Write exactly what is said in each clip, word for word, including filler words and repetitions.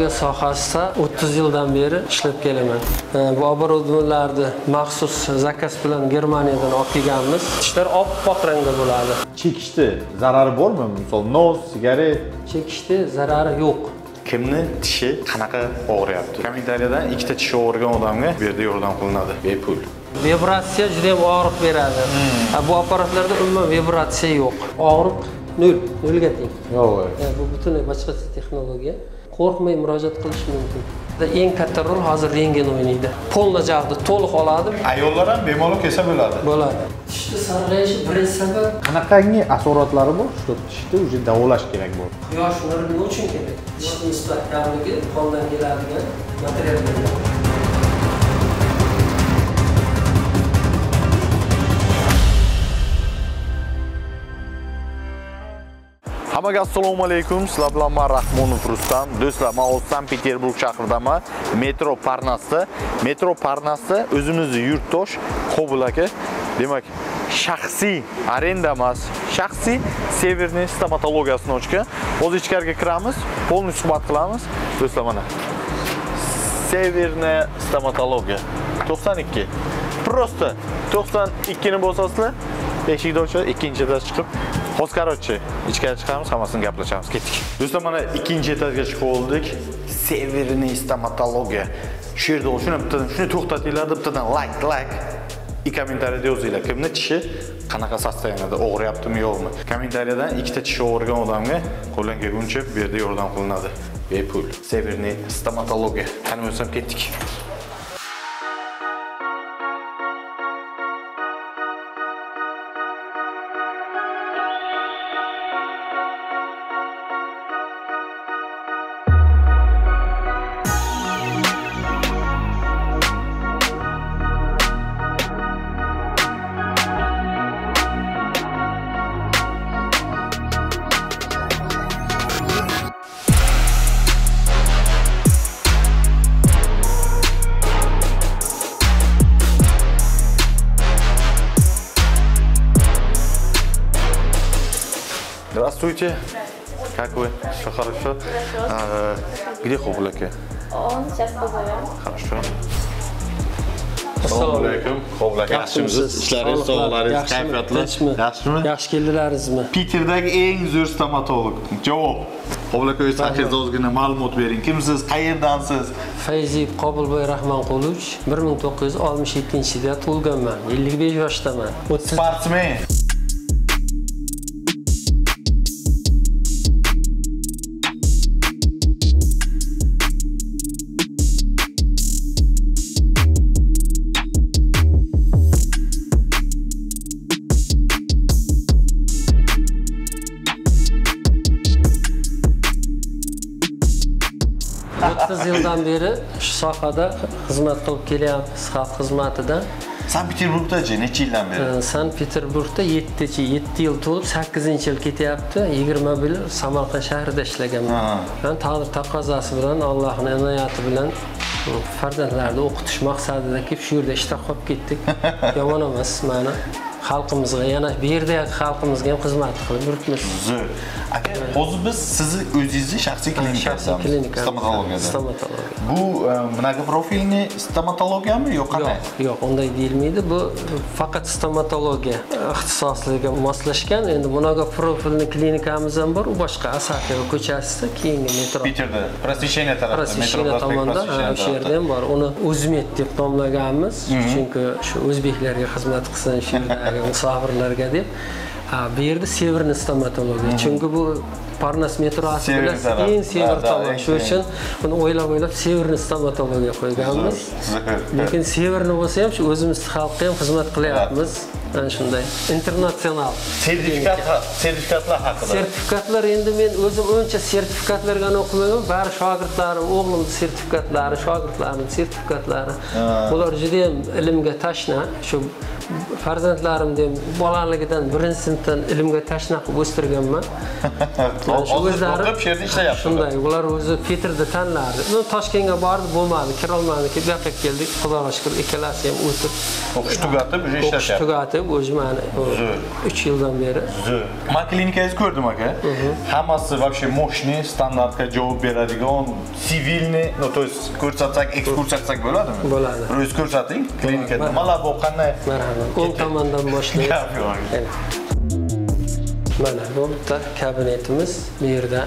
Stomatologiya sohasida o'ttiz yildan beri ishlab kelaman. Bu оборудованиеlarni maxsus zakaz bilan Germaniyadan olib kelganmiz. Tishlar oppoq rangda bo'ladi. Chekishda zarari bormi? Misol nos, sigaret. Chekishda zarari yo'q. Kimni tishi qanaqa og'riyapti? Kommentariyadan ikkita tishi og'rigan odamga bu yerda yordam qilinadi, bepul. Vibratsiya juda ham og'riq beradi. Bu apparatlarda umuman vibratsiya yo'q. Og'riq nol, nolga teng. Yo'q. Bu butunlay boshqacha texnologiya. Qo'rqmay murojaat qilish mumkin. Eng katta rol hozir rengen o'ynaydi. Polna jag'da to'liq oladi. Ayollar ham bemalol kelsa bo'ladi. Bo'ladi. Tishni sarg'ayishi birinchi sabab Qanaqangi asoratlari bor? Shu tishni o'zi davolash kerak bo'ladi. Quyosh nuri nima uchun kerak? Tishni mustahkamligi qondan keladigan materiallardan. Hammaga assalomu alaykum. Sizlar bilan men Rahmonov Rustam. Do'stlar, men Sankt-Peterburg shahridaman. Metro Parnasda. Metro Parnasda o'zimizning yurtdosh Qobul aka, demak, shaxsiy arenda emas, shaxsiy Severniy stomatologiyasini ochgan. Hozir ichkariga kiramiz, polni suhbat qilamiz. Do'stlar, mana Severniy stomatologiya to'qson ikki. Prosta to'qson ikki ni bosasizlar, eshikdan ochib, ikkinchi etaj chiqib, Hozkorchi, ichkari chiqamiz, hammasini gaplashamiz. Ketdik. Do'stlar, mana ikkinchi etajga chiqib oldik. Severniy stomatologiya. Shu yerda shuni bittadan, shuni to'xtatinglar, bittadan like, like. I kommentariyada yozinglar. Kimni tishi qanaqa sostoyanida, og'riyaptimi yo'qmi? Kommentariyadan ikkita tishi og'rigan odamga qo'ldan kelguncha bu yerda yordam qilinadi. Bepul. Severniy stomatologiya. Qani bo'lsam ketdik. Здравствуйте. Как вы? Все хорошо? А, где Qobul aka? Он сейчас позовем. Хорошо. Assalomu alaykum. Qobul aka, yaxshimisiz? Ishlaringiz, sog'lig'ingiz, kayfiyatlar yaxshimi? Yaxshi keldilaringizmi? Piterdagi eng zo'r stomatolog. Javob. Qobul aka, o'z haqingizda ozgina ma'lumot bering. Kimsiz? Qayerdansiz? Fayziyev Qobulboy Rahmonqulovich, bir ming to'qqiz yuz oltmish yettinchi yilda tug'ilganman. ellik besh yoshdaman. Sportsmen. o'ttiz yildan beri shu sohada xizmat qilib kelyapmiz, xalq xizmatida. Sankt-Peterburgda necha yildan beri? Sankt-Peterburgda yetti yil to'lib, sakkizinchi yil ketyapti. yigirma bir yil Samarqand shahrida ishlaganman. Men taqdir taqozosi bilan, Allohning inoyati bilan farzandlarni o'qitish maqsadida kelib shu yerda ishda qolib ketdik. Yomon emas, mana xalqimizga, yana bu yerdagi xalqimizga ham xizmat qilib yuribmiz. Zo'r. Aka, hozir biz sizni o'zingizni shaxsiy klinikadamiz. Stomatologiyada. Stomatologiya. Bu bunaqa profilni stomatologiyami yo'q qanday? Yo'q, yo'q, unday deyilmaydi. Bu faqat stomatologiya ixtisosligiga moslashgan. Endi bunaqa profilni klinikamiz ham bor, u boshqa Asakova ko'chasida, keyingi metro. Peterda, Prosvesheniya tarafida, metro tomonda, o'sha yerda ham bor. Uni O'zmet deb nomlaganmiz, chunki shu o'zbeklarga xizmat qilsin, shu yerdagi musofirlarga deb. Ha, bu yerda Severniy stomatologiya. Chunki bu Parnas metrosi bilan eng sevir tomon. Shuning uchun buni o'ylab-o'ylab Severniy stomatologiya qo'yganmiz. Lekin Severniy bo'lsa ham shu o'zimiz xalqqa ham xizmat qilyapmiz. Ana shunday internasional sertifikat sertifikatlar haqida. Sertifikatlar endi men o'zim uncha sertifikatlarga o'qimagan, bari shogirdlarim, o'g'limning sertifikatlari, shogirdlarimning sertifikatlari. Bular juda ham ilmga tashna, shu farzandlarimni ham bolaligidan birinchi sinfdan ilmga tashna qilib o'stirganman. O'zlari o'qib, shu yerda ishlayapti. Shunday, ular o'zi Peterda tanlardi. Men Toshkentga bordi, bo'lmadi, kira olmadik, bu yoqqa keldik. Xudoga shukr, ikkalasi ham o'tib o'qish tugatib, o'sha ishlashyapti. Tugatib, deb o'zi mana uch yildan beri. Zo'r. Men klinikangizni ko'rdim aka. Hammasi вообще мощный, standartga javob beradigan, sivilniy, no to есть ko'rsatsak, ekskursiya qilsak bo'ladimi? Bo'ladi. O'zingiz ko'rsating klinikada. Nimalar bu qanday? Marhamat. o'ng tomondan boshlaymiz. Mana bu bitta kabinetimiz. Bu yerda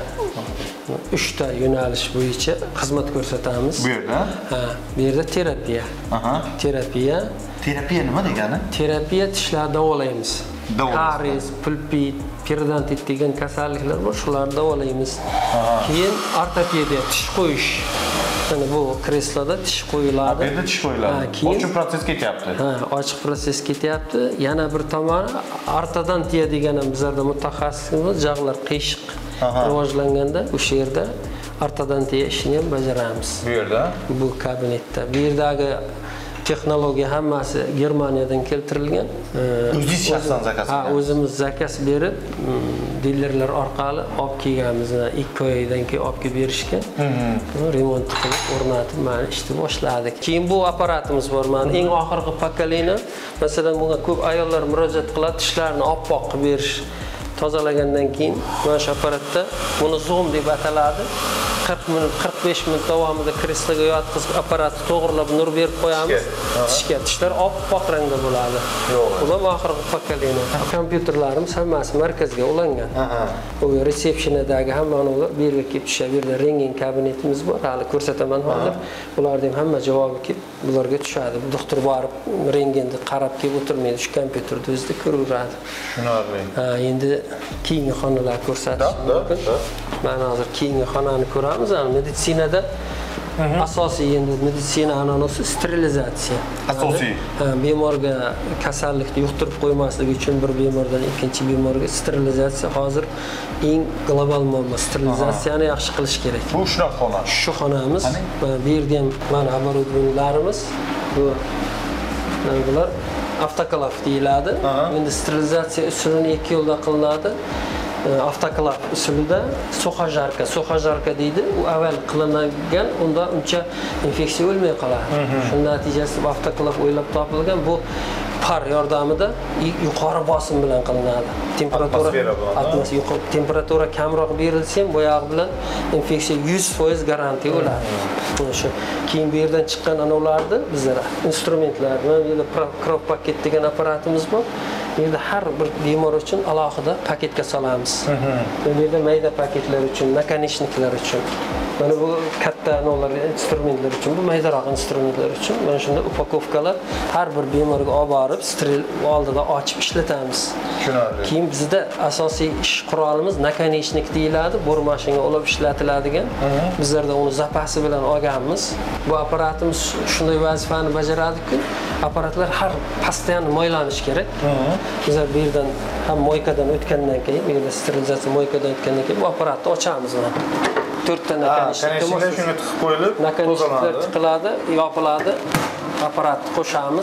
uchta yo'nalish bo'yicha xizmat ko'rsatamiz. Bu yerda? Ha, bu yerda terapiya. Aha. Terapiya. Terapiya nima degani? Terapiya tishlarni davolaymiz. Karies, pulpit, periodontit degan kasalliklar bor, shularni davolaymiz. Keyin ortopediya, tish qo'yish. Mana bu kresloda tish qo'yiladi. Bu yerda tish qo'yiladi. Ochiq proses ketyapti. Ha, ochiq proses ketyapti. Yana bir tomoni ortodontiya deganim bizlarda mutaxassisimiz, jag'lar qiyshiq rivojlanganda o'sha yerda ortodontiya ishini ham bajaramiz. Bu yerda? Bu kabinetda. Bu yerdagi texnologiya hammasi Germaniyadan keltirilgan. O'zingiz shaxsan zakaz Ha, o'zimiz zakaz berib, dilerlar orqali olib kelganmizni ikki oydan keyin olib kelib berishgan. Remont qilib, o'rnatib, mana ishni boshladik. Keyin bu apparatimiz bor. Mana eng oxirgi pokoleniya, masalan, bunga ko'p ayollar murojaat qiladi, tishlarini oppoq qilib berish. Tozalagandan keyin mana shu apparatda buni zoom deb ataladi. qirq minut, qirq besh minut davomida kresloga yotqizib apparatni to'g'rilab nur berib qo'yamiz. Tishga tishlar oppoq rangda bo'ladi. Bu ham oxirgi pokoleniya. Kompyuterlarimiz hammasi markazga ulangan. Bu resepsiyonadagi hammani bu yerga kelib tushadi. Bu yerda rentgen kabinetimiz bor. Hali ko'rsataman hozir. Bularning hamma javobi kelib bularga tushadi. Doktor borib rentgenni qarab kelib o'tirmaydi. Shu kompyuterda o'zida ko'raveradi. Tushunarli. Ha, endi keyingi xonalar ko'rsatish mumkin. Mana hozir keyingi xonani ko'ramiz. Meditsinada asosiy endi meditsina anonosi sterilizatsiya. Asosiy. Bemorga kasallikni yuqtirib qo'ymaslik uchun bir bemordan ikkinchi bemorga sterilizatsiya hozir eng global muammo. Sterilizatsiyani yaxshi qilish kerak. Bu shunaqa xona. Shu xonamiz. Bu yerda ham mana оборудованиеlarimiz. Bu bular avtoklav deyiladi. Endi sterilizatsiya usulini ikki yo'lda qilinadi. Avtoklav usulida so'xajarka, so'xajarka deydi. U avval qilingan, unda uncha infeksiya o'lmay qoladi. Shunday natijasida avtoklav o'ylab topilgan. Bu par yordamida yuqori bosim bilan qilinadi. Temperatura atmosfera yuqori temperatura kamroq berilsa ham bo'yog'i bilan infeksiya yuz foiz garantiya bo'ladi. Shu keyin bu yerdan chiqqan anovlarni bizlar instrumentlar, mana bu yerda crop paket degan apparatimiz bor. Bu yerda har bir bemor uchun alohida paketga solamiz. Bu yerda mayda paketlar uchun, nakonechniklar uchun. Mana bu katta anovlar, instrumentlar uchun, bu maydaroq instrumentlar uchun. Mana shunda upakovkalar har bir bemorga olib borib, steril oldida ochib ishlatamiz. Tushunarli. Keyin bizda asosiy ish qurolimiz nakonechnik deyiladi, bo'r mashinaga olib ishlatiladigan. Bizlarda uni zapasi bilan olganmiz. Bu apparatimiz shunday vazifani bajaradi-ku, apparatlar har постоянно moylanish kerak. Bizlar bu yerdan ham moykadan o'tgandan keyin, bu yerda sterilizatsiya moykadan o'tgandan keyin bu apparatni ochamiz mana. to'rtta nakonechnik shunga tiqib qo'yilib, nakonechniklar tiqiladi, yopiladi. Apparatni qo'shamiz.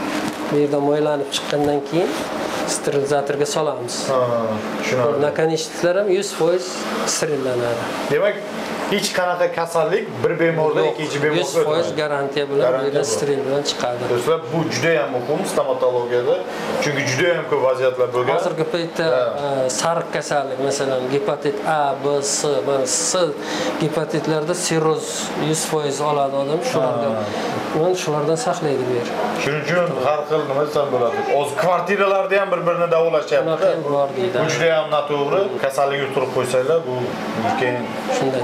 Bu yerda moylanib chiqqandan keyin sterilizatorga solamiz. Ha, tushunarli. Nakonechniklar ham yuz foiz sterillanadi. Demak, hech qanaqa kasallik bir bemorda ikkinchi bemorga yuz foiz garantiya bilan bu yerdan steril bilan chiqadi. Do'stlar, bu juda ham muhim stomatologiyada. Chunki juda ham ko'p vaziyatlar bo'lgan. Hozirgi paytda sariq kasallik, masalan, gepatit A, B, C, mana C gepatitlarda sirroz yuz foiz oladi odam, shularga men shulardan saqlaydi bu yer. Shuning uchun har xil nima desam bo'ladi. O'z kvartiralarda ham bir-birini davolashyapti. Bu juda ham noto'g'ri. Kasallik yuqtirib qo'ysanglar, bu keyin shunday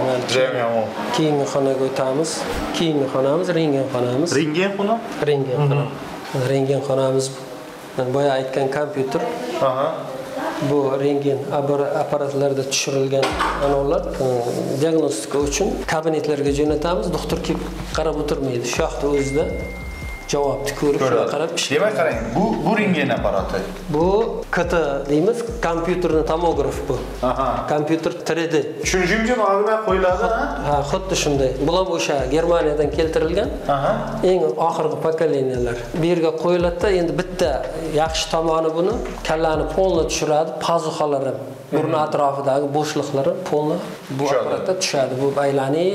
keyingi xonaga o'tamiz. Keyingi xonamiz rentgen xonamiz. Rentgen xona? Rentgen xona. Rentgen xonamiz. Men boya aytgan kompyuter. Aha. Bu rentgen apparatlarda tushirilgan anovlar diagnostika uchun kabinetlarga jo'natamiz. Doktor kelib qarab o'tirmaydi. Shu yoqda o'zida javobni ko'rib, shunga qarab ish. Demak, qarang, bu bu rentgen apparati. Bu K T deymiz, kompyuterni tomograf bu. Aha. Kompyuter три D. Shuni jimjim oldiga qo'yiladi, ha? Ha, xuddi shunday. Bular o'sha Germaniyadan keltirilgan. Aha. Eng oxirgi pokoleniyalar. Bu yerga qo'yiladi, endi bitta yaxshi tomoni buni kallani polni tushiradi, pazuxalar ham burun atrofidagi bo'shliqlari polni bu apparatda tushadi. Bu aylanib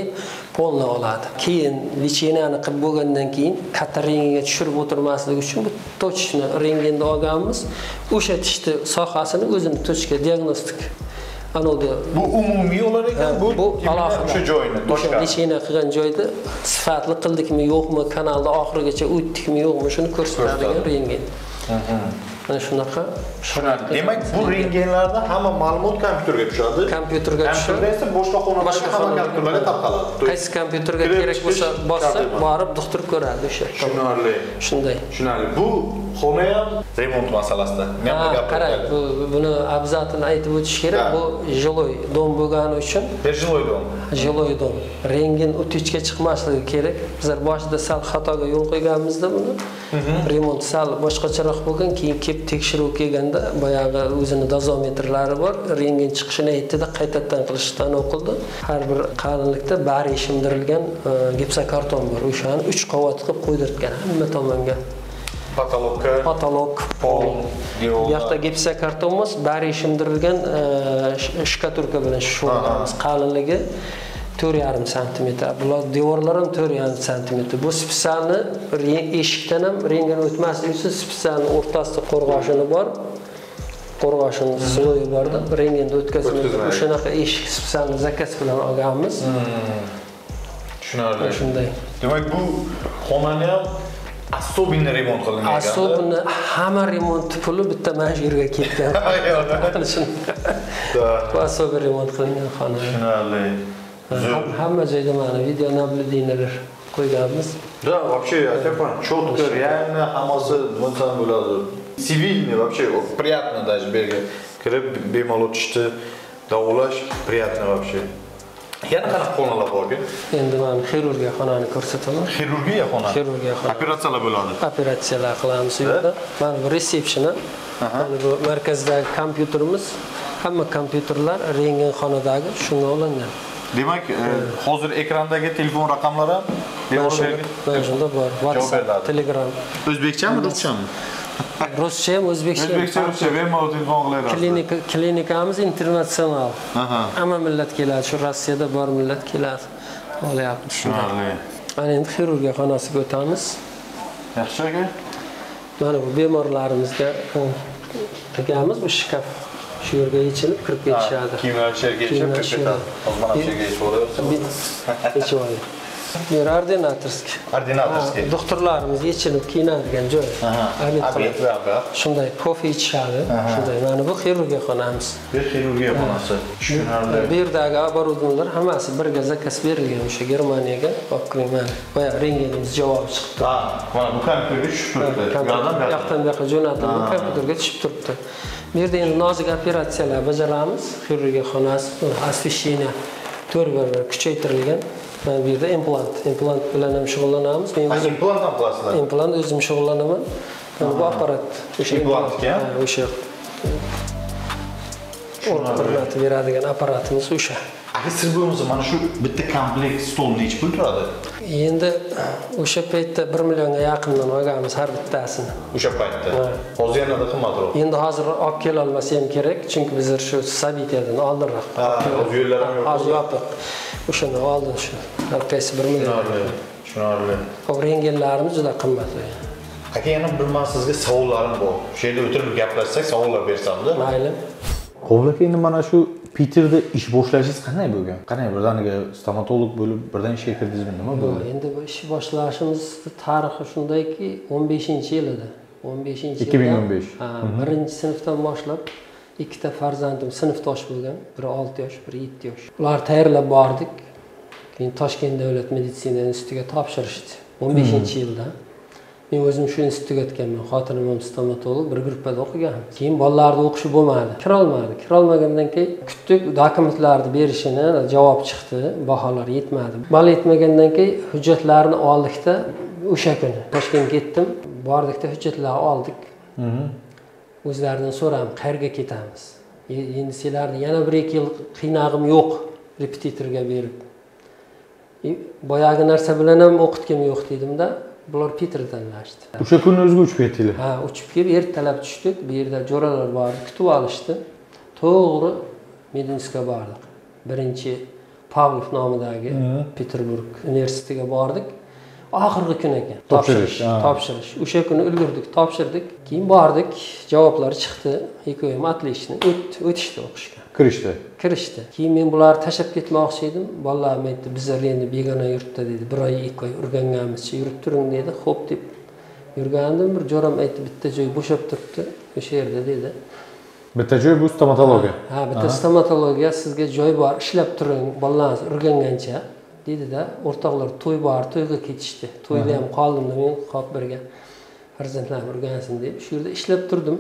polni oladi. Keyin licheniyani qilib bo'lgandan keyin katta rentgenga tushirib o'tirmasligi uchun bu tochni rentgenda olganmiz. O'sha tishni sohasini o'zini tochga diagnostik anodi bu umumiy olar ekan, bu alohida o'sha joyini tochga licheniya qilgan joyda sifatli qildikmi yo'qmi, kanalda oxirigacha o'tdikmi yo'qmi shuni ko'rsatadigan rentgen. Mana shunaqa. Demak, bu rentgenlarda hamma ma'lumot kompyuterga tushadi. Kompyuterga tushadi. Kompyuterda esa boshqa xonalarga hamma kompyuterlarga tarqaladi. Qaysi kompyuterga kerak bo'lsa, bossa, borib doktor ko'radi o'sha. Tushunarli. Shunday. Tushunarli. Bu xona ham remont masalasida. Men Ha, qarang, bu buni abzatini aytib o'tish kerak. Bu жилой dom bo'lgani uchun. жилой dom. жилой dom. Rentgen o'tishga chiqmasligi kerak. Bizlar boshida sal xatoga yo'l qo'yganmizda buni. Remont sal boshqacharoq bo'lgan, keyin kelib tekshiruv kelganda boyagi o'zini dozometrlari bor. Rentgen chiqishini aytdi-da, qaytadan qilishdan o'qildi. Har bir qalinlikda bari shimdirilgan gipsokarton bor. O'shani uch qavat qilib qo'ydirgan hamma tomonga. Patologga, Patolog, pol, bu yoqda gipsokarton emas, bari shimdirilgan shkaturka bilan shug'ullanamiz. Qalinligi to'rt yarim santimetr. Bular devorlar ham to'rt yarim santimetr. Bu spitsalni eshikdan ham rentgen o'tmasligi uchun spitsalni o'rtasida qo'rg'oshini bor. Qo'rg'oshini sloyi borda, rentgenda o'tkaziladi. O'shanaqa eshik spitsalni zakaz bilan olganmiz. Tushunarli. Shunday. Demak, bu xonani ham asobini remont qilingan. Asobini hamma remont puli bitta mana shu yerga ketgan. Ana shuni. Bu asobi remont qilingan xona. Tushunarli. Hamma joyda mana video nablidiylar qo'yganmiz. Да, вообще, aytaman, четко, реально hammasi nimadan bo'ladi. Sivilniy, вообще, приятно даже berga kirib bemalol tishni davolash приятно вообще. Yana qanaqa xonalar bor-ku? Endi men xirurgiya xonani ko'rsataman. Xirurgiya xona. Xirurgiya xona. Operatsiyalar bo'ladi. Operatsiyalar qilamiz bu yerda. Mana bu resepsioni. Mana bu markazdagi kompyuterimiz. Hamma kompyuterlar rentgen xonadagi shunga olingan. Demak, hozir ekrandagi telefon raqamlari ham devorlarga mana shunda bor. WhatsApp, Telegram. O'zbekchami, ruschami? Ruscha ham, o'zbekcha ham. O'zbekcha, ruscha bemalol telefon qilaverasiz. Klinika, klinikamiz internatsional. Aha. Hamma millat keladi, shu Rossiyada bor millat keladi. Olyapmiz. Tushunarli. Mana endi xirurgiya xonasiga o'tamiz. Yaxshi aka. Mana bu bemorlarimizga qilganmiz bu shkaf. Shu yerga yechilib kirib ketishadi. Kiyimlar sherga yechib kirib ketadi. Hozir mana sherga yechib olaversin. Yechib oling. Bu ordinatorskiy. Ordinatorskiy. Doktorlarimiz yechilib kiyinadigan joy. Obed va shunday kofe ichishadi. Shunday. Mana bu xirurgiya xonamiz. Bu xirurgiya xonasi. Tushunarli. Bu yerdagi оборудованиялар hammasi birga zakaz berilgan o'sha Germaniyaga. Bakring mana. Boya rentgenimiz javob chiqdi. Ha, mana bu kompyuterga tushib turibdi. Bu yoqdan bu yoqqa jo'natildi, kompyuterga tushib turibdi. Bu yerda endi nozik operatsiyalar bajaramiz. Xirurgiya xonasi, освещение to'rt barobar kuchaytirilgan. Mana bu yerda implant, implant bilan ham shug'ullanamiz. Men o'zim implant ham qilasizlar. Implant o'zim shug'ullanaman. Bu apparat o'sha implantga, o'sha o'rnatib beradigan apparatimiz o'sha. Agar siz bo'lmasa mana shu bitta komplekt stol necha pul turadi? Endi o'sha paytda bir millionga yaqindan olganmiz har bittasini. O'sha paytda. Hozir yanada qimmatroq. Endi hozir olib kela olmasa ham kerak, chunki bizlar shu sabitiyadan oldinroq. Hozir yo'llar ham yo'q. Hozir yopiq. O'shani oldin shu. Qaysi bir million. Tushunarli. Tushunarli. Rentgenlarimiz juda qimmat. Aka, yana bir men sizga savollarim bor. Shu yerda o'tirib gaplashsak, savollar bersam-da. Mayli. Qo'bla endi mana shu Peterda ish boshlashingiz qanday bo'lgan? Qanday birdaniga stomatolog bo'lib birdan ishga kirdingizmi? Nima bo'ldi? Endi bu ish boshlashimiz tarixi shundayki, o'n beshinchi yil edi. o'n beshinchi yilda ikki ming o'n besh. Ha, birinchi sinfdan boshlab ikkita farzandim sinfdosh bo'lgan, biri olti yosh, biri yetti yosh. Ular tayyorlab bordik. Keyin Toshkent davlat meditsina institutiga topshirishdi o'n beshinchi yilda. Men o'zim shu institutga o'tganman. Xotinim ham stomatolog, bir gruppada o'qiganmiz. Keyin bolalarni o'qishi bo'lmadi. Kira olmadi. Kira olmagandan keyin kutdik, dokumentlarni berishini, javob chiqdi, baholar yetmadi. Bal yetmagandan keyin hujjatlarni oldikda o'sha kuni Toshkentga ketdim. Bordikda hujjatlarni oldik. O'zlaridan so'ram, qayerga ketamiz? Endi sizlarni yana bir ikki yil qiynag'im yo'q repetitorga berib. Boyagi narsa bilan ham o'qitgim yo'q dedim-da. Bular Peter tanlashdi. O'sha kuni o'zga uchib ketdinglar. Ha, uchib kelib ertalab tushdik. Bu yerda jo'ralar bor, kutib olishdi. To'g'ri Medinskga bordik. Birinchi Pavlov nomidagi Peterburg universitetiga bordik. Oxirgi kun ekan. Topshirish. Topshirish. O'sha kuni ulgurdik, topshirdik. Keyin bordik, javoblar chiqdi. Ekoyim отлично. O'tishdi o'qishga. Kirishdi. Kirishdi. Keyin men bularni tashlab ketmoqchi edim. Bolalar aytdi, bizlar endi begona yurtda dedi, bir oy, ikki oy o'rganganmizcha yurib turing dedi. Xo'p deb yurgandim. Bir jo'ram aytdi, bitta joy bo'shab turibdi. O'sha yerda dedi. Bitta joy bu stomatologiya. Ha, bitta stomatologiya, sizga joy bor, ishlab turing, bolalaringiz o'rgangancha dedi-da. O'rtoqlar to'y bor, to'yga ketishdi. To'yda ham qoldim men, qolib birga farzandlarim o'rgansin deb shu yerda ishlab turdim.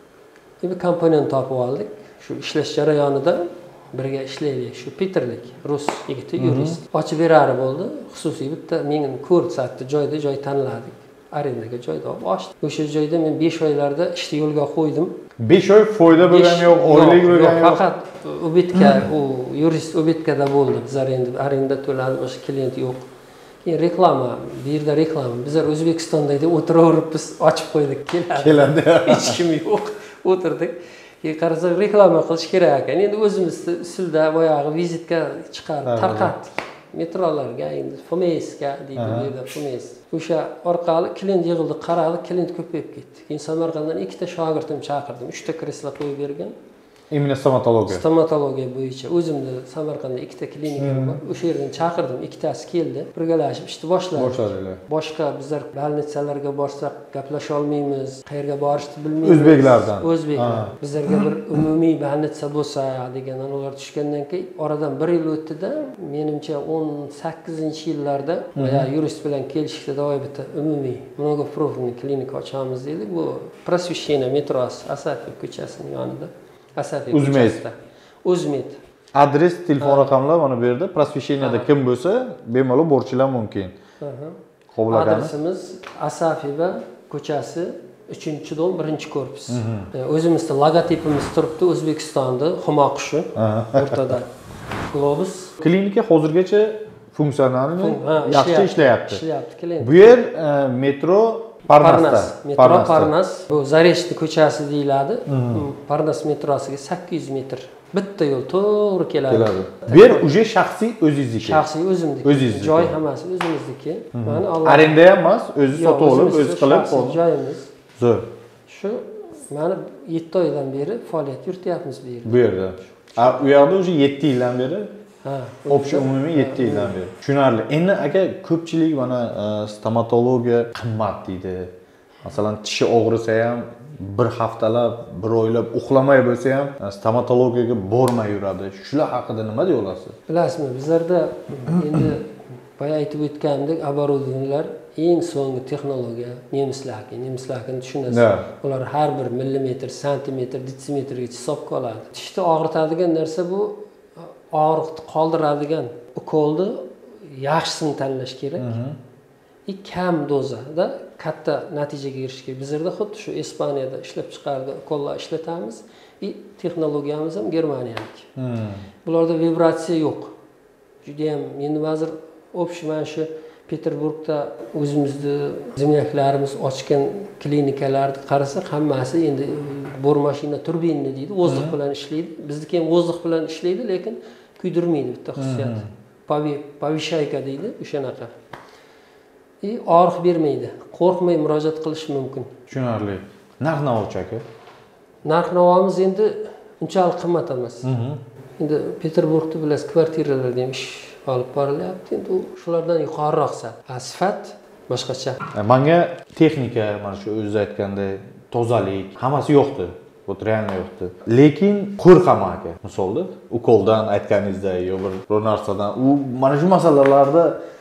Bir komponent topib oldik. Shu ishlash jarayonida birga ishlaylik. Shu Peterlik, rus yigiti, yurist. Ochib berari bo'ldi. Xususiy bitta meni ko'rsatdi, joyda joy tanladik. Arendaga joyda olib ochdik. O'sha joyda men besh oylarda ishni yo'lga qo'ydim. besh oy foyda bo'lgani yo'q, oylik bo'lgani yo'q. Faqat obetka, u yurist obetkada bo'ldi. Bizlar endi arenda to'ladi, o'sha klient yo'q. Keyin reklama, bu yerda reklama. Bizlar O'zbekistonda deb o'tiraveribmiz, ochib qo'ydik, keladi. Keladi. Hech kim yo'q. O'tirdik. Keyin qarasak reklama qilish kerak ekan. Endi o'zimiz usulda boyag'i vizitka chiqarib tarqatdik. Metrolarga, endi F M S ga deydi, yerda F M S. O'sha orqali klient yig'ildi, qaradi, klient ko'payib ketdi. Keyin Samarqanddan ikkita shogirdim chaqirdim, uchta kreslo qo'yib bergan. Imенно stomatologiya. Stomatologiya bo'yicha o'zimda Samarqandda ikkita klinika bor. O'sha yerdan chaqirdim, ikkitasi keldi. Birgalashib ishni boshladik. Boshladilar. Boshqa bizlar bolnitsalarga borsak gaplasha olmaymiz, qayerga borishni bilmaymiz. O'zbeklardan. O'zbeklar. Bizlarga bir umumiy bolnitsa bo'lsa degan ular tushgandan keyin oradan bir yil o'tdi-da, menimcha o'n sakkizinchi yillarda ya yurist bilan kelishdi, davay bitta umumiy mnogoprofilni klinika ochamiz dedik. Bu Просвещение metrosi, Asafiy ko'chasining yonida. Asafiy Uzmed. Uzmed. Adres, telefon raqamlar mana bu yerda. Просвещениеda kim bo'lsa, bemalol borchilar mumkin. Qabul qilamiz. Adresimiz Asafiy va ko'chasi uchinchi dom, birinchi korpus. O'zimizda logotipimiz turibdi, O'zbekistonda Humo qushi o'rtada. Globus. Klinika hozirgacha funksionalni yaxshi ishlayapti. Ishlayapti klinika. Bu yer metro Parnasda. Metro Parnas. Bu Zareshni ko'chasi deyiladi. Parnas metrosiga sakkiz yuz metr. Bitta yo'l to'g'ri keladi. Bu yer uje shaxsiy o'zingizniki. Shaxsiy o'zimniki. O'zingizniki. Joy hammasi o'zimizniki. Mana Alloh. Arenda ham emas, o'zi sotib olib, o'zi qilib qo'ydi. Joyimiz. Zo'r. Shu mana yetti oydan beri faoliyat yurityapmiz bu yerda. Bu yerda. A u yoqda uje yetti yildan beri. Ha, общий umumiy yetti yildan beri. Tushunarli. Endi aka ko'pchilik mana stomatologiya qimmat deydi. Masalan, tishi og'risa ham bir haftalab, bir oylab uxlamay bo'lsa ham stomatologiyaga bormay yuradi. Shular haqida nima deya olasiz? Bilasizmi, bizlarda endi boya aytib o'tgandek, оборудованиялар eng so'nggi texnologiya nemislarga, nemislarni tushunasiz. Ular har bir millimetr, santimetr, detsimetrgacha hisobga oladi. Tishni og'ritadigan narsa bu og'riqni qoldiradigan ukolni yaxshisini tanlash kerak. I kam dozada katta natijaga erishishga bizlarda xuddi shu Ispaniyada ishlab chiqargan ukollar ishlatamiz. I texnologiyamiz ham Germaniyaniki. Bularda vibratsiya yo'q. Juda ham endi hozir общий mana shu Peterburgda o'zimizda zemlyaklarimiz ochgan klinikalarni qarasak, hammasi endi bor mashina turbinni deydi, vozdux bilan ishlaydi. Bizniki ham vozdux bilan ishlaydi, lekin kuydirmaydi bitta xususiyat. Повышайка deydi, o'shanaqa. И og'riq bermaydi. Qo'rqmay murojaat qilish mumkin. Tushunarli. Narx-navochi aka? Narx-navomiz endi unchalik qimmat emas. Endi Peterburgda bilasiz, kvartiralarda ham ish olib borilyapti. Endi u shulardan yuqoriroq sal. Sifat boshqacha. Menga texnika, mana shu o'zingiz aytganday tozalik, hammasi yo'qdi. Bu realni yo'qdi. Lekin qo'rqaman aka. Misolda, ukoldan aytganingizdek, yo bir narsadan, u mana shu masalalarda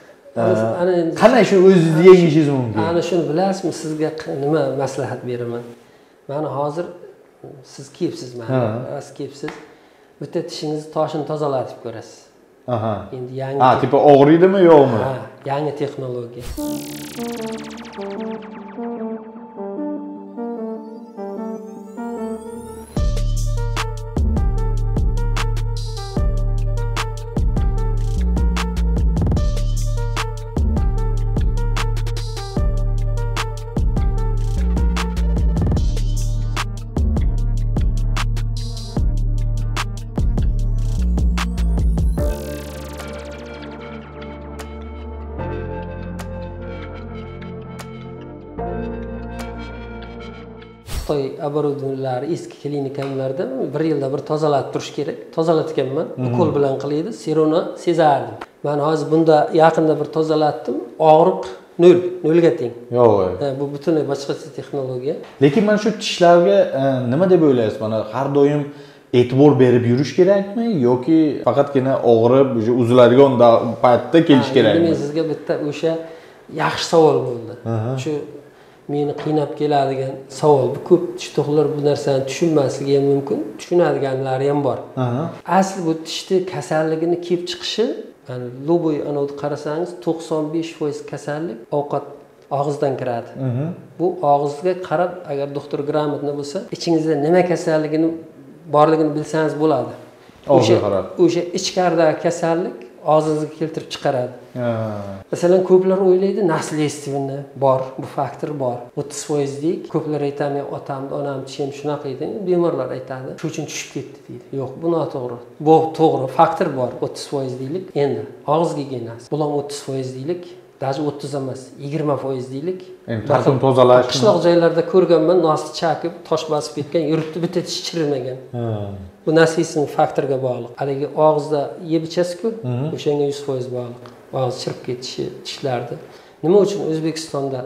qanday shu o'zingizni yengishingiz mumkin? Ana shuni bilasizmi, sizga nima maslahat beraman? Mana hozir siz kelibsiz, mana siz kelibsiz. Bitta tishingizni toshini tozalatib ko'rasiz. Aha. Endi yangi. Ha, tipi og'riydimi, yo'qmi? Ha, yangi texnologiya. Xitoy оборудованиялari eski klinikalarda bir yilda bir tozalatib turish kerak. Tozalatganman, ukol bilan qilaydi, seroni sezardim. Men hozir bunda yaqinda bir tozalatdim, og'riq nol, nolga teng. Yo'q. Bu butunlay boshqacha texnologiya. Lekin men shu tishlarga nima deb o'ylaysiz? Mana har doim e'tibor berib yurish kerakmi yoki faqatgina og'rib, o'sha uziladigan paytda kelish kerakmi? Men sizga bitta o'sha yaxshi savol bo'ldi. Shu meni qiynab keladigan savol. Bu ko'p tish doktorlar bu narsani tushunmasligi ham mumkin, tushunadiganlari ham bor. Asli bu tishni kasalligini kelib chiqishi, ya'ni loboy anavni qarasangiz to'qson besh foiz kasallik ovqat og'izdan kiradi. Bu og'izga qarab agar doktor gрамотно bo'lsa, ichingizda nima kasalligini borligini bilsangiz bo'ladi. O'sha o'sha ichkaridagi kasallik og'zingizga keltirib chiqaradi. Masalan, ko'plar o'ylaydi, nasliyственный bor, bu faktor bor. o'ttiz foiz deylik, ko'plar aytadi, otamni, onamni tishi ham shunaqa edi, bemorlar aytadi, shu uchun tushib ketdi deydi. Yo'q, bu noto'g'ri. Bu to'g'ri, faktor bor, o'ttiz foiz deylik. Endi og'iz gigiyenasi. Bu ham o'ttiz foiz deylik. Даже o'ttiz emas, yigirma foiz deylik. Endi tartib tozalash. Qishloq joylarda ko'rganman, nosti chakib, tosh bosib ketgan, yuribdi, bitta tish chirimagan. Bu nasliyственный faktorga bog'liq. Haligi og'izda yeb ichasiz-ku, o'shanga yuz foiz bog'liq. Og'iz chirib ketishi tishlarda. Nima uchun O'zbekistonda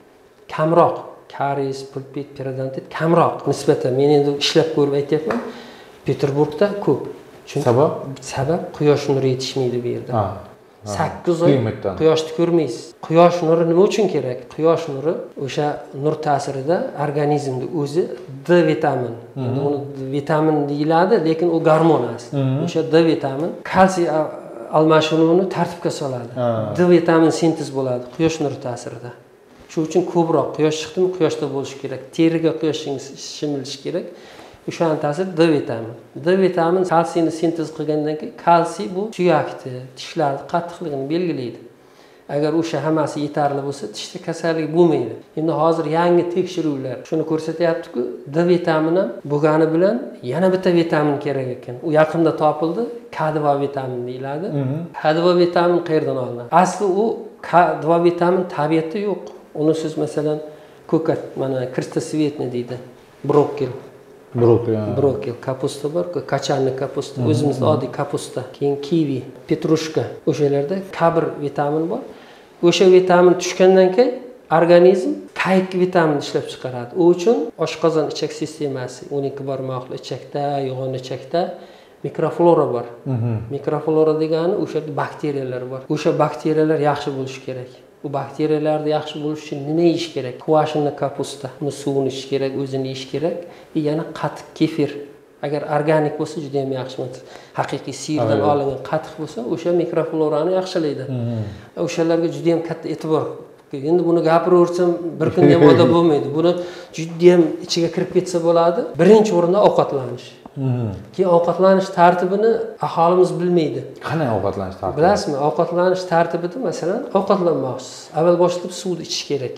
kamroq karies, pulpit, periodontit kamroq nisbatan. Men endi ishlab ko'rib aytyapman. Peterburgda ko'p. Chunki sabab sabab quyosh nuri yetishmaydi bu yerda. sakkiz oy quyoshni ko'rmaysiz. Quyosh nuri nima uchun kerak? Quyosh nuri o'sha nur ta'sirida organizmda o'zi D vitamin, endi uni vitamin deyiladi, lekin u gormon asli. O'sha D vitamin kalsiy almashinuvini tartibga soladi. D vitamin sintez bo'ladi quyosh nuri ta'sirida. Shu uchun ko'proq quyosh chiqdimi, quyoshda bo'lish kerak. Teriga quyoshning shimilishi kerak. O'shaning ta'siri D vitamin. D vitamin kalsiyni sintez qilgandan keyin kalsiy bu suyakni, tishlarning qattiqligini belgilaydi. Agar o'sha hammasi yetarli bo'lsa, tishda kasallik bo'lmaydi. Endi hozir yangi tekshiruvlar shuni ko'rsatyapti-ku, D vitamini ham bo'lgani bilan yana bitta vitamin kerak ekan. U yaqinda topildi, K dva vitamin deyiladi. K dva vitamin qayerdan olinadi? Asli u K dva vitamin tabiatda yo'q. Uni siz masalan ko'kat, mana крестосветный deydi, brokoli. Brokoli. Brokoli, kapusta bor, kachanli kapusta, o'zimizda oddiy kapusta, keyin kivi, petrushka, o'shalarda K bir vitamin bor. O'sha vitamin tushgandan keyin organizm K ikki vitamin ishlab chiqaradi. U uchun oshqozon ichak sistemasi, o'n ikki barmoqli ichakda, yo'g'on ichakda mikroflora bor. Mikroflora degani o'sha bakteriyalar bor. O'sha bakteriyalar yaxshi bo'lishi kerak. Bu bakteriyalarda yaxshi bo'lish uchun nima yeyish kerak? Kvashinli kapusta, uni suvini ichish kerak, o'zini yeyish kerak. Va yana qatiq kefir. Agar organik bo'lsa juda ham yaxshi. Haqiqiy sirdan olingan qatiq bo'lsa, o'sha mikroflorani yaxshilaydi. O'shalarga juda ham katta e'tibor. Endi buni gapiraversam bir kunda ham oda bo'lmaydi. Buni juda ham ichiga kirib ketsa bo'ladi. Birinchi o'rinda ovqatlanish. Keyin ovqatlanish tartibini aholimiz bilmaydi. Qanday ovqatlanish tartibi? Bilasizmi, ovqatlanish tartibida masalan ovqatlanmoqchisiz. Avval boshlab suvni ichish kerak.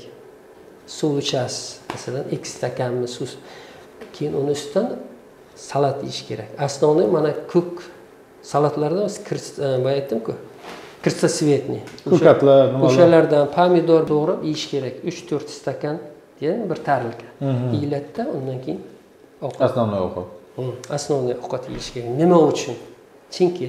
Suv ichasiz, masalan ikki stakanmi suv. Keyin uni ustidan salat yeyish kerak. Asnoviy mana ko'k salatlarda boya aytdim-ku, крестосветный. Ko'katlar, nima? O'shalardan pomidor to'g'rab yeyish kerak. uch to'rt stakan, degan bir tarelka. Yeyiladi-da, undan keyin ovqat. Asnoviy ovqat. Asnoviy ovqat yeyish kerak. Nima uchun? Chunki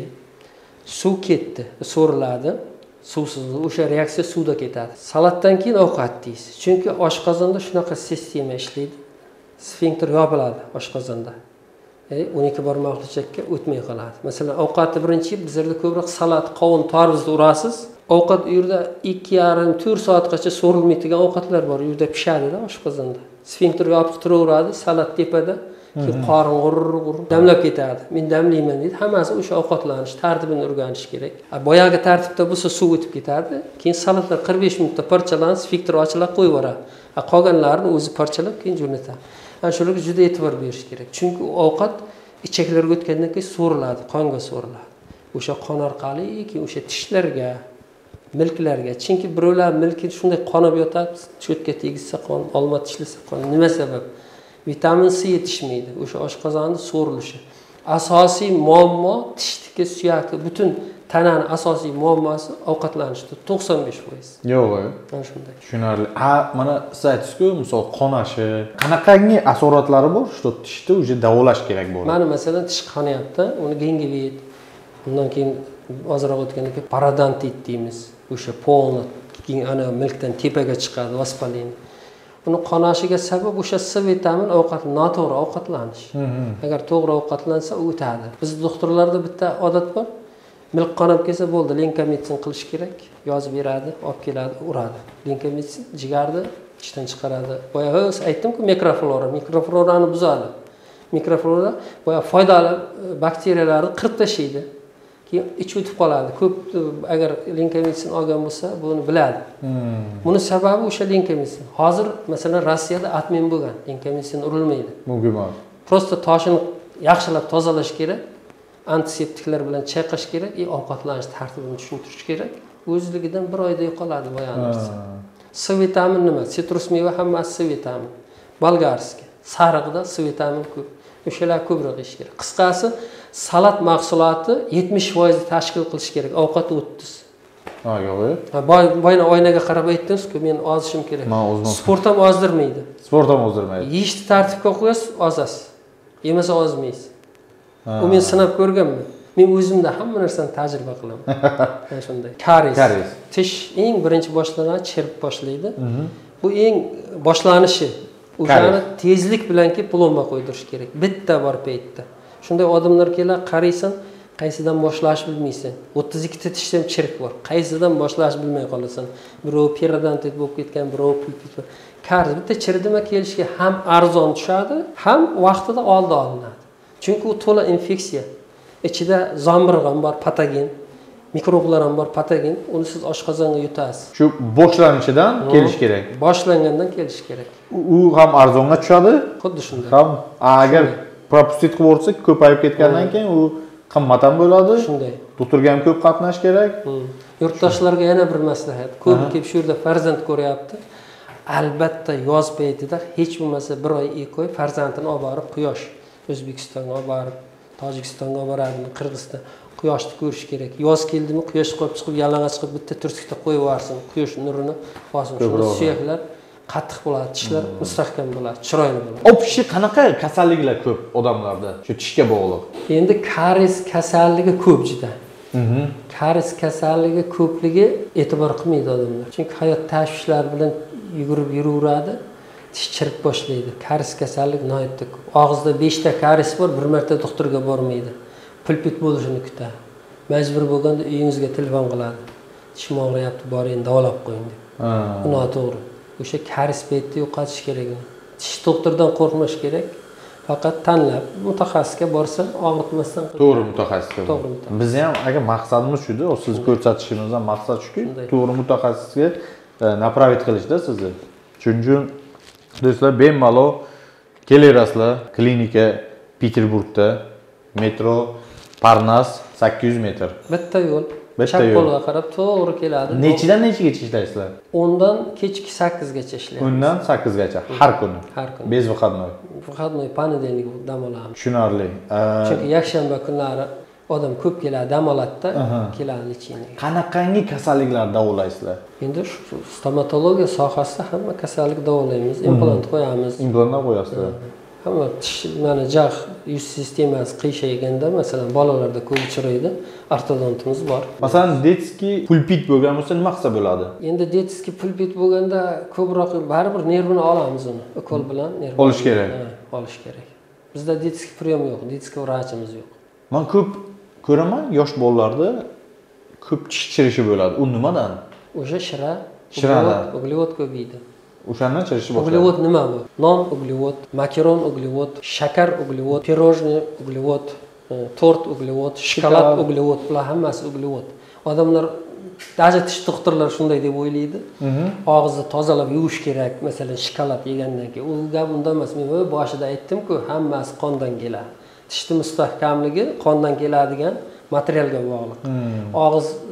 suv ketdi, so'riladi. Suvsiz o'sha reaksiya suvda ketadi. Salatdan keyin ovqat deysiz. Chunki oshqozonda shunaqa sistema ishlaydi. Sfinkter yopiladi oshqozonda. E, o'n ikki barmoqli ichakka o'tmay qoladi. Masalan, ovqatni birinchi bizlarda ko'proq salat, qovun, tarvuzda urasiz. Ovqat u yerda ikki yarim to'rt soatgacha so'rilmaydigan ovqatlar bor. U yerda pishadi-da oshqozonda. Sfinkter yopib turaveradi, salat tepada. Keyin qorin g'urur-g'urur damlab ketadi. Men damlayman deydi. Hammasi o'sha ovqatlanish tartibini o'rganish kerak. Boyagi tartibda bo'lsa suv o'tib ketadi. Keyin salatlar qirq besh minutda parchalanib, sfinkter ochilib qo'yib yuboradi. Qolganlarini o'zi parchalab keyin jo'natadi. Ana shularga juda e'tibor berish kerak. Chunki ovqat ichaklarga o'tgandan keyin so'riladi, qonga so'riladi. O'sha qon orqali keyin o'sha tishlarga, milklarga. Chunki birovlar milki shunday qonib yotadi, cho'tga tegizsa qon, olma tishlasa qon. Nima sabab? Vitamin C yetishmaydi. O'sha oshqozonning so'rilishi. Asosiy muammo tishdagi suyakli butun tanani asosiy muammosi ovqatlanishda to'qson besh foiz. Yo'q. Mana shunday. Tushunarli. Ha, mana siz aytdingiz-ku, misol qonashi, qanaqangi asoratlari bor, shu tishda уже davolash kerak bo'ladi. Mana masalan tish qonyapti, uni gingivit, undan keyin ozroq o'tgandan keyin parodontit deymiz. O'sha polni ana milkdan tepaga chiqadi, vaspalin. Uni qonashiga sabab o'sha C vitamin ovqat, noto'g'ri ovqatlanish. Agar to'g'ri ovqatlansa, u o'tadi. Biz doktorlarda bitta odat bor. Milk qonab kelsa bo'ldi, lenkamitsin qilish kerak. Yozib beradi, olib keladi, uradi. Lenkamitsin jigarni ichdan chiqaradi. Boya aytdim-ku, mikroflora, mikroflorani buzadi. Mikroflora boya foydali bakteriyalarni qirib tashlaydi. Keyin ich o'tib qoladi. Ko'p agar lenkamitsin olgan bo'lsa, buni biladi. Buni sababi o'sha lenkamitsin. Hozir masalan Rossiyada atmen bo'lgan, lenkamitsin urilmaydi. Mumkin. Prosta toshini yaxshilab tozalash kerak. Antiseptiklar bilan chayqash kerak, и ovqatlanish tartibini tushuntirish kerak. O'zligidan bir oyda yo'qoladi boyanirsa. C vitamin nima? Sitrus meva hammasi C vitamin. Bolgarskiy. Sariqda C vitamin ko'p. O'shalar ko'proq ish kerak. Qisqasi, salat mahsuloti yetmish foiz tashkil qilish kerak, ovqat o'ttiz. Ha, yo'q. Ha, boyna oynaga qarab aytdingiz-ku, men ozishim kerak. Sport ham ozdirmaydi. Sport ham ozdirmaydi. Yeyishni tartibga qo'yasiz, ozasiz. Yemasa ozmaysiz. U men sinab ko'rganman. Men o'zimda hamma narsani tajriba qilaman. Mana shunday. Karies. Karies. Tish eng birinchi boshlanadi, chirib boshlaydi. Bu eng boshlanishi. O'shani tezlik bilan kelib plomba qo'ydirish kerak. Bitta bor paytda. Shunday odamlar keladi, qaraysan, qaysidan boshlashni bilmaysan. o'ttiz ikkita tishda ham chirik bor. Qaysidan boshlashni bilmay qolasan. Birov periodontit bo'lib ketgan, birov pulpit. Karies bitta chiridima kelishga ham arzon tushadi, ham vaqtida oldi olinadi. Chunki u to'la infeksiya. Ichida zombirg' ham bor, patogen, mikroblar ham bor, patogen. Uni siz oshqozonga yutasiz. Shu boshlanishidan kelish kerak. Boshlangandan kelish kerak. U ham arzonga tushadi. Xuddi shunday. Ham agar propustit qilib o'rsa, ko'payib ketgandan keyin u qimmat ham bo'ladi. Shunday. Doktorga ham ko'p qatnash kerak. Yurtdoshlarga yana bir maslahat. Ko'p kelib shu yerda farzand ko'ryapti. Albatta yoz paytida hech bo'lmasa bir oy, ikki oy farzandini olib borib quyosh O'zbekistonga olib borib, Tojikistonga olib boradimi, Qirg'iziston quyoshni ko'rish kerak. Yoz keldimi, quyosh qo'yib chiqib, yalang'och chiqib bitta turtikda qo'yib yuborsin, quyosh nurini olsin. Shunda suyaklar qattiq bo'ladi, tishlar mustahkam bo'ladi, chiroyli bo'ladi. Opshi qanaqa kasalliklar ko'p odamlarda, shu tishga bog'liq? Endi karies kasalligi ko'p juda. Karies kasalligi ko'pligi e'tibor qilmaydi odamlar. Chunki hayot tashvishlari bilan yugurib yuraveradi. Tish chirib boshlaydi. Karies kasalligi nihoyatda ko'p. Og'izda besh ta karies bor, bir marta doktorga bormaydi. Pulpit bo'lishini kutadi. Majbur bo'lganda uyingizga telefon qiladi. Tishim og'riyapti, boring davolab qo'ying deb. Bu noto'g'ri. O'sha karies paytda yo'qotish kerak. Tish doktordan qo'rqmash kerak. Faqat tanlab mutaxassisga borsa, og'ritmasdan. To'g'ri mutaxassisga. To'g'ri mutaxassis. Bizni ham agar maqsadimiz shuda, sizni ko'rsatishimizdan maqsad shuki, to'g'ri mutaxassisga направить qilishda sizni. Shuning uchun do'stlar, bemalol kelaverasizlar klinika Peterburgda, metro Parnas sakkiz yuz metr. Bitta yo'l. Bitta yo'l. Qo'lga qarab to'g'ri keladi. Nechidan nechigacha ishlaysizlar? o'ndan kechki sakkizgacha ishlaymiz. o'ndan sakkizgacha har kuni. Har kuni. Bez vyходной. Vyходной понедельник dam olamiz. Tushunarli. Chunki yakshanba kunlari odam ko'p keladi, dam oladida, keladi lecheniyaga. Qanaqangi kasalliklar davolaysizlar? Endi shu stomatologiya sohasida hamma kasallik davolaymiz, implant qo'yamiz. Implantlar qo'yasizlar. Hamma tish, mana jag' yuz sistemasi qiyshayganda, masalan, bolalarda ko'p uchraydi, ortodontimiz bor. Masalan, detskiy pulpit bo'lgan bo'lsa nima qilsa bo'ladi? Endi detskiy pulpit bo'lganda ko'proq baribir nervini olamiz uni, ukol bilan nerv olish kerak. Ha, olish kerak. Bizda detskiy priyom yo'q, detskiy vrachimiz yo'q. Men ko'p ko'raman, yosh bolalarda ko'p tish chirishi bo'ladi. U nimadan? O'sha shira, shiradan, uglevod ko'paydi. O'shandan chirishi boshlanadi. Uglevod nima bu? Non uglevod, makaron uglevod, shakar uglevod, pirojniy uglevod, tort uglevod, shokolad uglevod, bular hammasi uglevod. Odamlar, даже tish doktorlar shunday deb o'ylaydi. Og'izni tozalab yuvish kerak, masalan, shokolad yegandan keyin. U gap undan emas. Men boshida aytdim-ku, hammasi qondan keladi. Tishning mustahkamligi qondan keladigan materialga bog'liq. Og'iz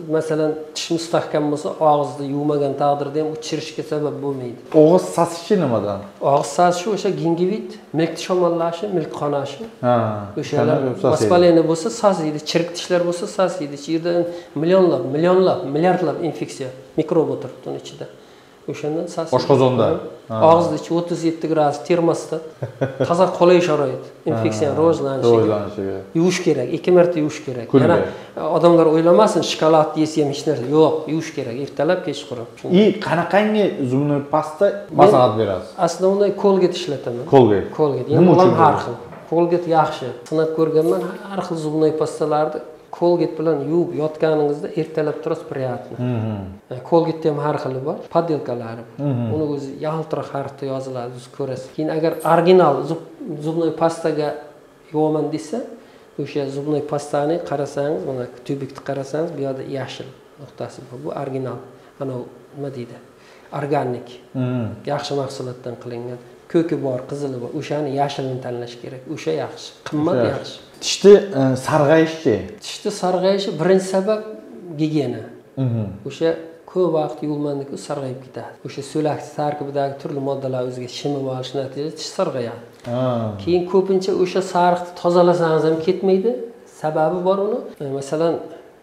masalan tish mustahkam bo'lsa, og'izni yuvmagan taqdirda ham u chirishga sabab bo'lmaydi. Og'iz sasishi nimadan? Og'iz sasishi o'sha gingivit, milk shamollashi, milk qonashi. Ha. O'shalar vоспаление bo'lsa sasiydi, chirik tishlar bo'lsa sasiydi. Shu yerda millionlab, millionlab, milliardlab infeksiya, mikrob o'tiribdi uning ichida. O'shandan sasiydi. Oshqozonda. Og'izni ichi o'ttiz yetti gradus termostat. Toza qulay sharoit, infeksiya rivojlanishiga. Yuvish kerak, ikki marta yuvish kerak. Yana odamlar o'ylamasin, shokolad yesa ham hech narsa yo'q, yuvish kerak, ertalab, kechqurun. И qanaqangi zubnoy pasta maslahat berasiz? Aslida unday Colgate ishlataman. Colgate. Colgate. Nima uchun har xil? Colgate yaxshi. Sinab ko'rganman, har xil zubnoy pastalarni Colgate bilan yuvib yotganingizda ertalab turasiz приятно. Colgate ham har xili bor, poddelkalari. Uni o'zi yaltiroq harfda yoziladi, siz ko'rasiz. Keyin agar original zubnoy pastaga yuvaman desa, o'sha zubnoy pastani qarasangiz, mana tubikni qarasangiz, bu yerda yashil nuqtasi bor. Bu original. Ana nima deydi? Organik. Yaxshi mahsulotdan qilingan. Ko'ki bor, qizili bor. O'shani yashilini tanlash kerak. O'sha yaxshi, qimmat yaxshi. Tishni sarg'ayishi. Tishni sarg'ayishi birinchi sabab gigiyena. O'sha ko'p vaqt yuvmandiki sarg'ayib ketadi. O'sha so'lak tarkibidagi turli moddalar o'ziga shimib olish natijasida tish sarg'ayadi. Keyin ko'pincha o'sha sariqni tozalasangiz ham ketmaydi. Sababi bor uni. Masalan,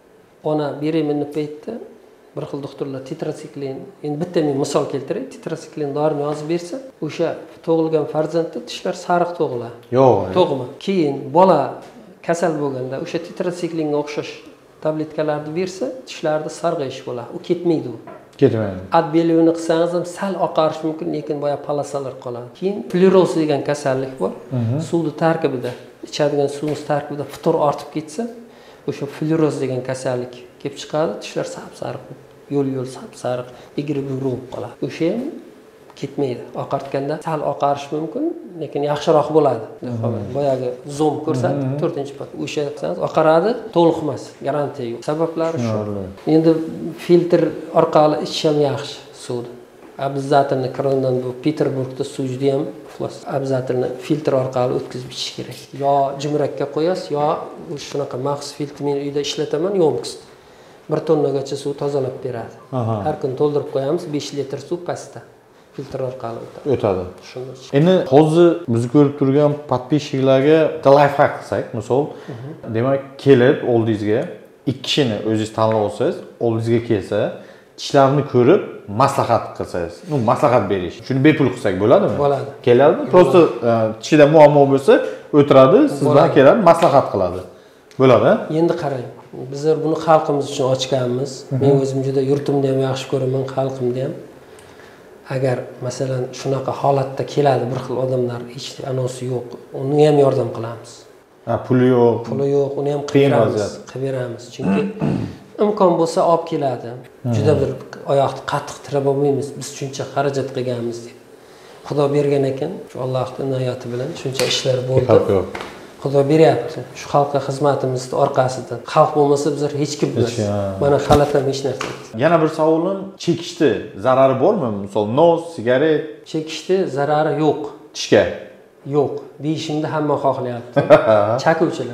ona berayotgan paytda bir xil doktorlar tetrasiklin, endi bitta men misol keltiray, tetrasiklin dorini yozib bersa, o'sha tug'ilgan farzandda tishlar sariq tug'iladi. Yo'q. To'g'ri. Keyin bola kasal bo'lganda o'sha tetrasiklinga o'xshash tabletkalarni bersa, tishlarda sarg'ayish bo'ladi. U ketmaydi u. Ketmaydi. Adbeliyoni qilsangiz ham sal oqarish mumkin, lekin boya palasalar qoladi. Keyin fluoroz degan kasallik bor. Suvning tarkibida, ichadigan suvning tarkibida fitur ortib ketsa, o'sha fluoroz degan kasallik kelib chiqadi, tishlar sap-sariq, yo'l-yo'l sap-sariq, egri bo'lib qoladi. O'sha ham ketmaydi. Oqartganda sal oqarish mumkin, lekin yaxshiroq bo'ladi. Boyagi zoom ko'rsatib, to'rtinchi pat o'sha qilsangiz oqaradi, to'liq emas, garantiya yo'q. Sabablari shu. Endi filtr orqali ichish ham yaxshi suvni. Обязательно krandan bu Peterburgda suv juda ham iflos. Обязательно filtr orqali o'tkazib ichish kerak. Yo jumrakka qo'yasiz, yo shunaqa maxsus filtr men uyda ishlataman, yo'mkis. bir tonnagacha suv tozalab beradi. Har kun to'ldirib qo'yamiz, besh litr suv pastda. Filtr orqali o'tadi. O'tadi. Endi hozir biz ko'rib turgan podpishchiklarga lifehack qilsak, misol, demak, kelib oldingizga ikki kishini o'zingiz tanlab olsangiz, oldingizga kelsa, tishlarni ko'rib maslahat qilsangiz, nu maslahat berish. Shuni bepul qilsak bo'ladimi? Bo'ladi. Keladi, prosta tishida muammo bo'lsa, o'tiradi, siz bilan keladi, maslahat qiladi. Bo'ladi. Endi qarang, bizlar buni xalqimiz uchun ochganmiz. Men o'zim juda yurtimni ham yaxshi ko'raman, xalqimni ham. Agar masalan shunaqa holatda keladi bir xil odamlar, hech anosi yo'q, uni ham yordam qilamiz. Ha, puli yo'q. Puli yo'q, uni ham qilib beramiz, qilib beramiz. Chunki imkon bo'lsa olib keladi. Juda bir oyoqni qattiq tirab olmaymiz, biz shuncha xarajat qilganmiz deb. Xudo bergan ekan, shu Allohning inoyati bilan shuncha ishlar bo'ldi. Xudo beryapti. Shu xalqqa xizmatimizni orqasida. Xalq bo'lmasa bizlar hech kim emas. Mana xalatam hech narsa. Yana bir savolim, chekishni zarari bormi? Misol, nos, sigaret. Chekishni zarari yo'q. Tishga? Yo'q. Deyishimni hamma xohlayapti. Chakuvchilar.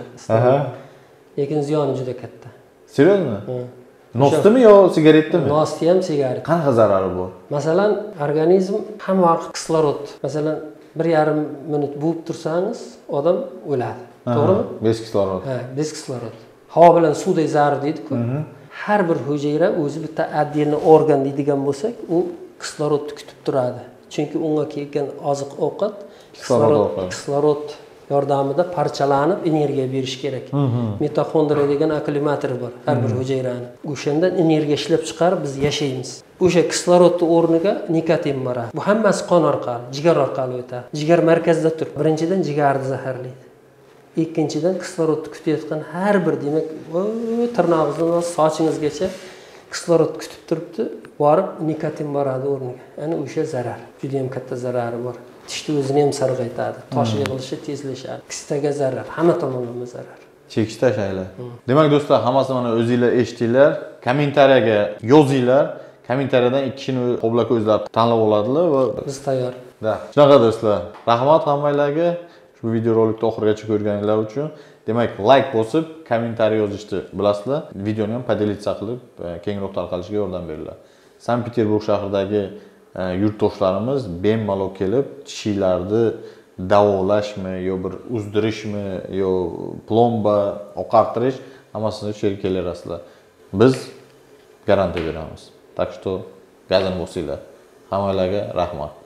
Lekin ziyoni juda katta. Seriozmi? Nosdimi yo sigaretdimi? Nosdi ham, sigaret. Qanaqa zarari bor? Masalan, organizm hamma vaqt kislorod. Masalan, bir yarim minut bo'lib tursangiz, odam o'ladi. To'g'rimi? Bez kislorod. Ha, bez kislorod. Havo bilan suvdek zarur deydi-ku. Har bir hujayra o'zi bitta отдельный organ deydigan bo'lsak, u kislorodni kutib turadi. Chunki unga kelgan oziq-ovqat kislorod kislorod yordamida parchalanib energiya berish kerak. Mitoxondriya degan akkumulyator bor har bir hujayrani. O'shandan energiya ishlab chiqarib biz yashaymiz. O'sha kislorodning o'rniga nikotin boradi. Bu hammasi qon orqali, jigar orqali o'tadi. Jigar markazida turib, birinchidan jigarni zaharlaydi. Ikkinchidan kislorodni kutayotgan har bir, demak, tirnog'ingizdan sochingizgacha kislorod kutib turibdi, borib nikotin boradi o'rniga. Ya'ni o'sha zarar. Juda ham katta zarari bor. Tishni o'zini ham sarg'aytadi, tosh yig'ilishi tezlashadi, kistaga zarar, hamma tomonlama zarar. Chekish tashlaylar. Demak do'stlar, hammasini mana o'zingizlar eshitdinglar. Kommentariyaga yozinglar. Kommentariyadan ikki kishini qo'blak o'zlari tanlab oladilar va biz tayyor. Da. Shunaqa do'stlar. Rahmat hammanglarga shu videorolikni oxirigacha ko'rganinglar uchun. Demak, like bosib, kommentariy yozishni bilasizlar. Videoni ham podelitsa qilib, kengroq tarqalishiga yordam beringlar. Sankt-Peterburg shahridagi yurtdoshlarimiz bemalol kelib, tishlarni davolashmi, yo bir uzdirishmi, yo plomba, oqartirish hammasini shu yerga kelarasizlar. Biz garantiya beramiz. Так что gazini bosinglar. Hammalarga rahmat.